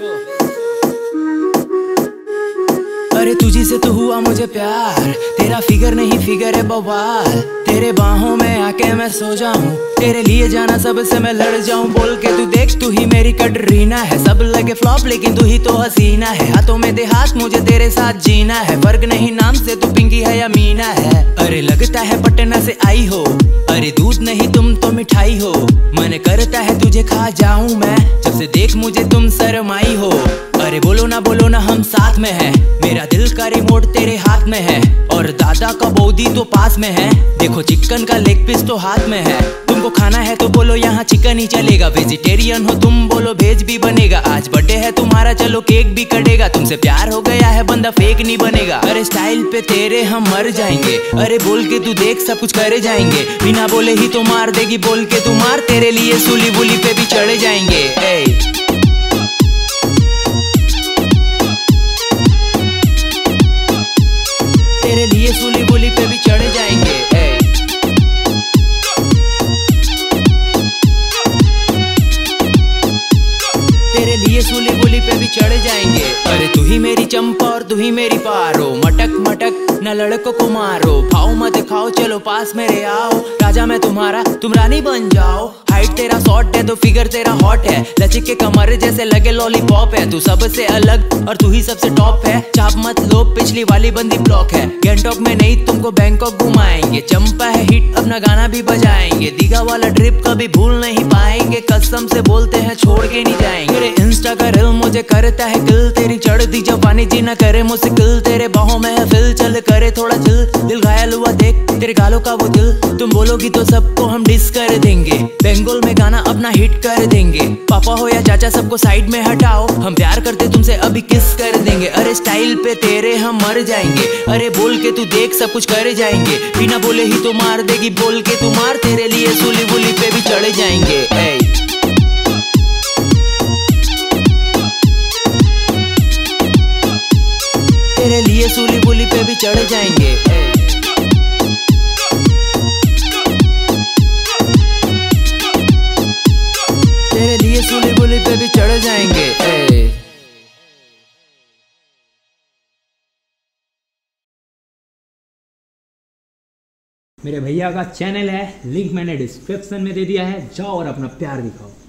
अरे तुझी से तो हुआ मुझे प्यार, तेरा फिगर नहीं फिगर है बवाल। तेरे बाहों में आके मैं सो जाऊं, तेरे लिए जाना सबसे मैं लड़ जाऊं। बोल के तू देख, तू ही मेरी कटरीना है। सब लगे फ्लॉप लेकिन तू ही तो हसीना है। हाथों में दे हाथ, मुझे तेरे साथ जीना है। फर्क नहीं नाम से, तू पिंकी है या मीना है। अरे लगता है पटना से आई हो, अरे दूध नहीं तुम तो मिठाई हो। मन करता है तुझे खा जाऊं मैं, जब से देख मुझे तुम शर्माई हो। अरे बोलो ना हम साथ में हैं, मेरा दिल का रिमोट तेरे हाथ में है। और दादा का बौदी तो पास में है, देखो चिकन का लेग पीस तो हाथ में है। तुमको खाना है तो बोलो यहाँ चिकन ही चलेगा। वेजिटेरियन हो तुम बोलो वेज भी बनेगा। आज बर्थडे है तुम्हारा चलो केक भी कटेगा। तुमसे प्यार हो गया है बंदा फेक नहीं बनेगा। अरे स्टाइल पे तेरे हम मर जाएंगे, अरे बोल के तू देख सब कुछ करे जाएंगे। बिना बोले ही तो मार देगी, बोल के तू मार, तेरे लिए सूली वूली पे भी चढ़े जाएंगे। तेरे लिए सूली वूली पे भी चढ़े जाएंगे। तेरे लिए सूली वूली पे भी चढ़े जाएंगे। अरे तू ही मेरी चंपा और तू ही मेरी पारो, मटक मटक न लड़कों को मारो। भाव मत खाओ चलो पास मेरे आओ, राजा मैं तुम्हारा तुम रानी बन जाओ। हाइट तेरा शॉर्ट है तो फिगर तेरा हॉट है, लचक के कमर जैसे लगे लॉलीपॉप है। तू सबसे अलग और तू ही सबसे टॉप है। चाप मत लो पिछली वाली बंदी ब्लॉक है। गैंगटॉक में नहीं तुमको बैंकॉक घुमाएंगे। चंपा है हिट अपना गाना भी बजाएंगे। दीघा वाला ट्रिप कभी भूल नहीं पाएंगे, कसम से बोलते हैं छोड़ के नहीं जाएंगे। तेरे इंस्टा का रील मुझे करता है किल, तेरी चढ़ दी जवानी जी न करे मुझसे किल। तेरे बाहों में है फिल चल करे थोड़ा चिल, दिल घायल हुआ देख तेरे गालों का वो दिल। तुम बोलोगी तो सबको हम डिस कर देंगे, बंगाल में गाना अपना हिट कर देंगे। पापा हो या चाचा सबको साइड में हटाओ, हम प्यार करते तुमसे अभी किस कर देंगे। अरे स्टाइल पे तेरे हम मर जाएंगे, अरे बोल के तू देख सब कुछ कर जाएंगे। बिना बोले ही तो मार देगी, बोल के तू मार, तेरे लिए सूली वूली पे भी चढ़े जाएंगे। तेरे लिए सूली वूली पे भी चढ़ जाएंगे। तेरे लिए सूली वूली पे भी चढ़ जाएंगे। मेरे भैया का चैनल है, लिंक मैंने डिस्क्रिप्शन में दे दिया है, जाओ और अपना प्यार दिखाओ।